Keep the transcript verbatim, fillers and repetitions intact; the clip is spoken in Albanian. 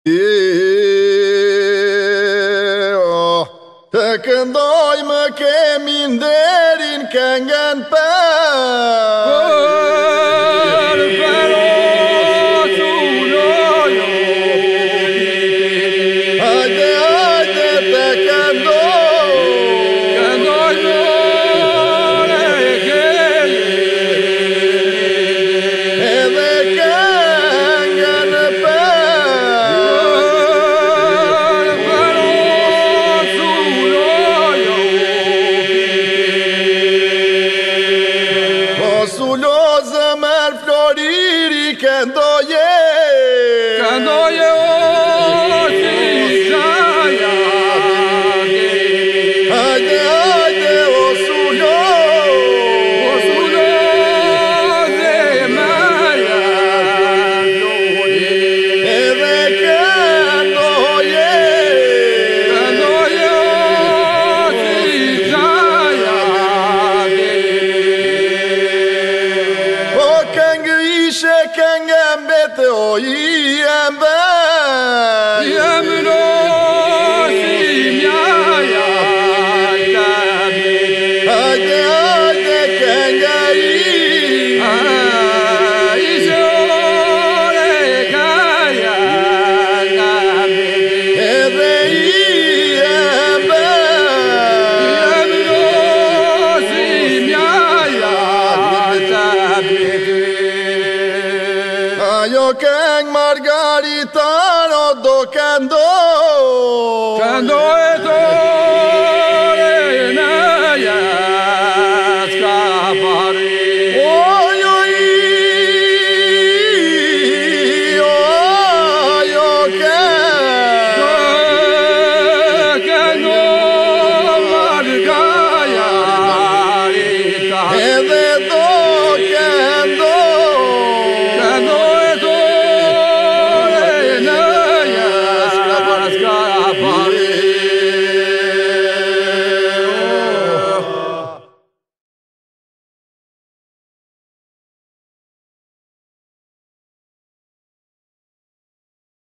Të këndoj më kemi nderin këngën për Për përot ulojo Hajde, hajde të këndoj Këndoj more keli Edhe këngën për Sulo zëmër floriri këndoje Këndoje o si shaja Hajde, hajde o sulo O sulo zemërja Edhe këndoje Këndoje o si shaja O këngë ishe këngë mbete o i embe Jem no si mjaja Hajde, hajde këngë i Ishe ore kaja Edhe i embe Jem no si mjaja Ajo këngë Margaritano do këndoj Këndoj